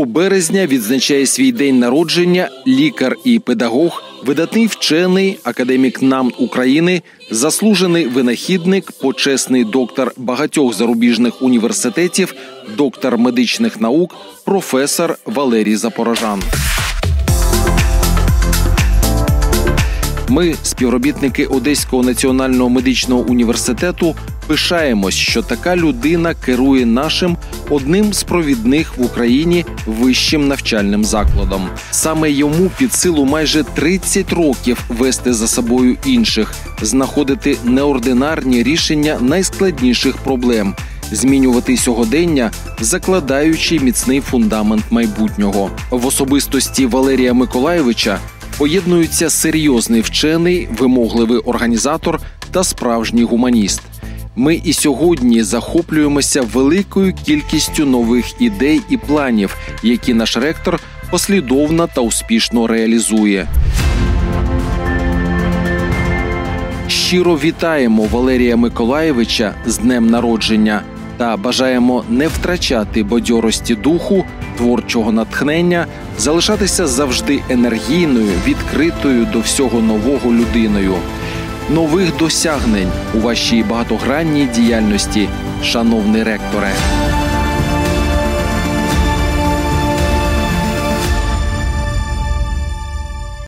березня відзначає свій день народження лікар і педагог, видатний вчений, академік НАМ України, заслужений винахідник, почесний доктор багатьох зарубіжних університетів, доктор медичних наук, професор Валерій Запорожан. Ми, співробітники Одеського національного медичного університету, пишаємось, що така людина керує нашим одним з провідних в Україні вищим навчальним закладом. Саме йому під силу майже 30 років вести за собою інших, знаходити неординарні рішення найскладніших проблем, змінювати сьогодення, закладаючи міцний фундамент майбутнього. В особистості Валерія Миколайовича поєднуються серйозний вчений, вимогливий організатор та справжній гуманіст. Ми і сьогодні захоплюємося великою кількістю нових ідей і планів, які наш ректор послідовно та успішно реалізує. Щиро вітаємо Валерія Миколайовича з днем народження та бажаємо не втрачати бадьорості духу, творчого натхнення, залишатися завжди енергійною, відкритою до всього нового людиною. Нових досягнень у вашій багатогранній діяльності, шановний ректоре!